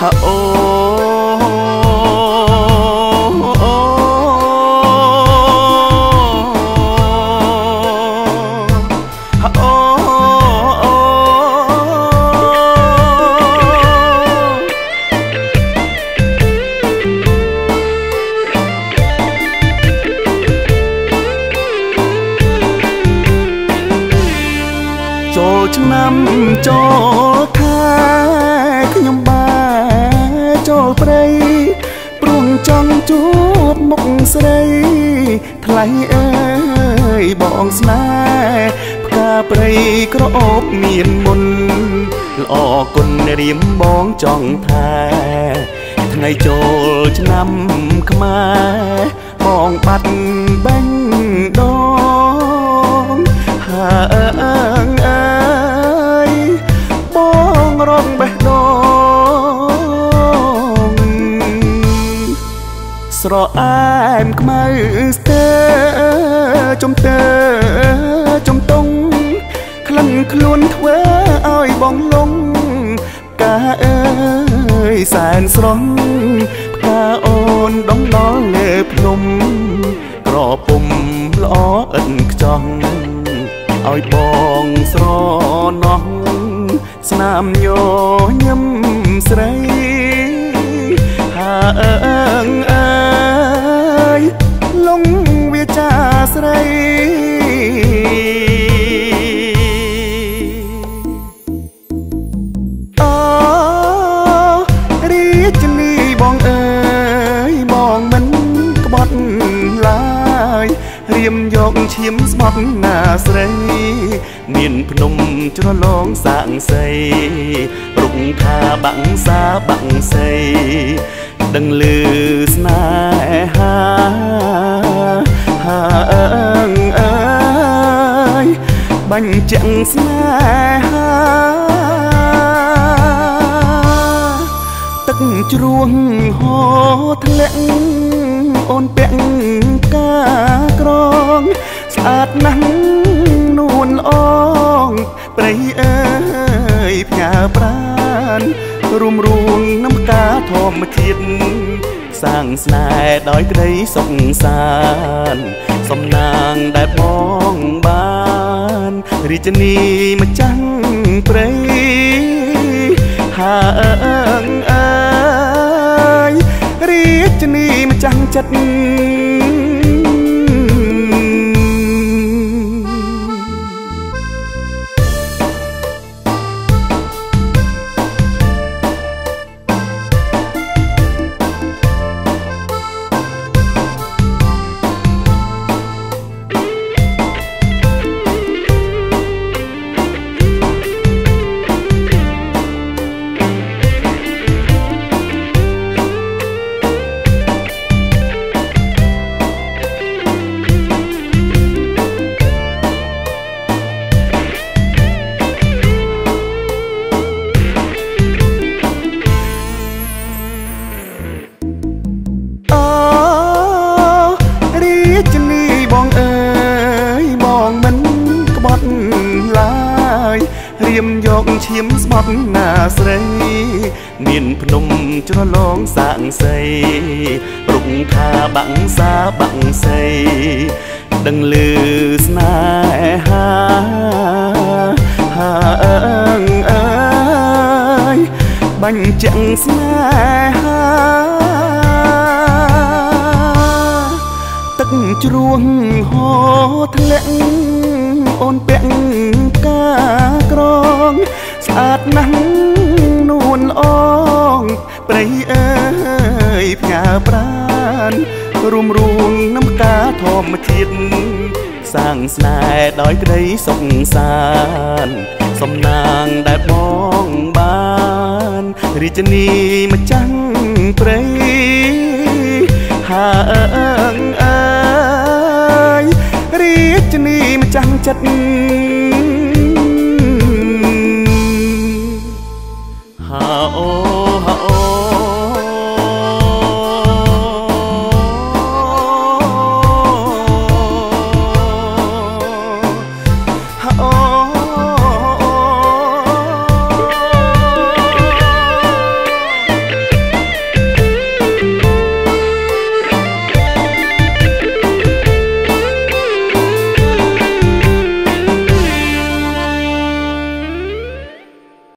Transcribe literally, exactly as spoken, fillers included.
ฮะโอចូលឆ្នាំចូលខែខ្ញុំបែចូលព្រៃព្រួងចង់ជួបមុខស្រីថ្លៃអើយបងស្នេហ៍ផ្កាព្រៃក្រអូបមានមុនល្អគុណរៀមបងចង់ថាថ្ងៃចូលឆ្នាំខ្មែរបងបាត់បាញ់ដងហើងអើយបងរងបេះដូងស្រអែមខ្មៅស្ទើចំទើចំតុងក្លិនខ្លួនធ្វើឲ្យបងលងផ្កាអើយសែនស្រស់ផ្កាអូនដងដល់លើភ្នំក្រពុំល្អឥតខ្ចង់ឲ្យបងស្រណោះស្នាមញញឹមស្រីហើងអើយលងវាចាស្រីអូរាជនីបងអើយបងមិនក្បត់ឡើយរៀមយកឈាមស្បត់ណាស្រីមានភ្នំជ្រលងសាក់សីរុកថាបាក់សាបាក់សីដឹងលឺស្នេហាហើងអើយបាញ់ចាំងស្នេហាទឹកជ្រោះហូរធ្លាក់អូនពាក់កាក្រងស្អាតណាស់នួនអងព្រៃអើយផ្ញើប្រានរួមរួងនឹងផ្កាធម្មជាតិសាងស្នេហ៍ដោយក្តីសុខសាន្តសំណាងដែលបងបានរាជនីម្ចាស់ព្រៃហើងអើយរាជនីម្ចាស់ចិត្តរៀមយកឈាមស្បត់ណាស្រីមានភ្នំជ្រលងសាក់សីរុកថាបាក់សាបាក់សីដឹងលឺស្នេហាហើងអើយបាញ់ចាំងស្នេហាទឹកជ្រោះហូរធ្លាក់អូនពាក់កាក្រងស្អាតណាស់នួនអងព្រៃអើយផ្ញើប្រានរួមរួងនឹងផ្កាធម្មជាតិសាងស្នេហ៍ដោយក្តីសុខសាន្តសំណាងដែលបងបានរាជនីម្ចាស់ព្រៃហើងអើយរាជនីម្ចាស់ចិត្តហៅអូហ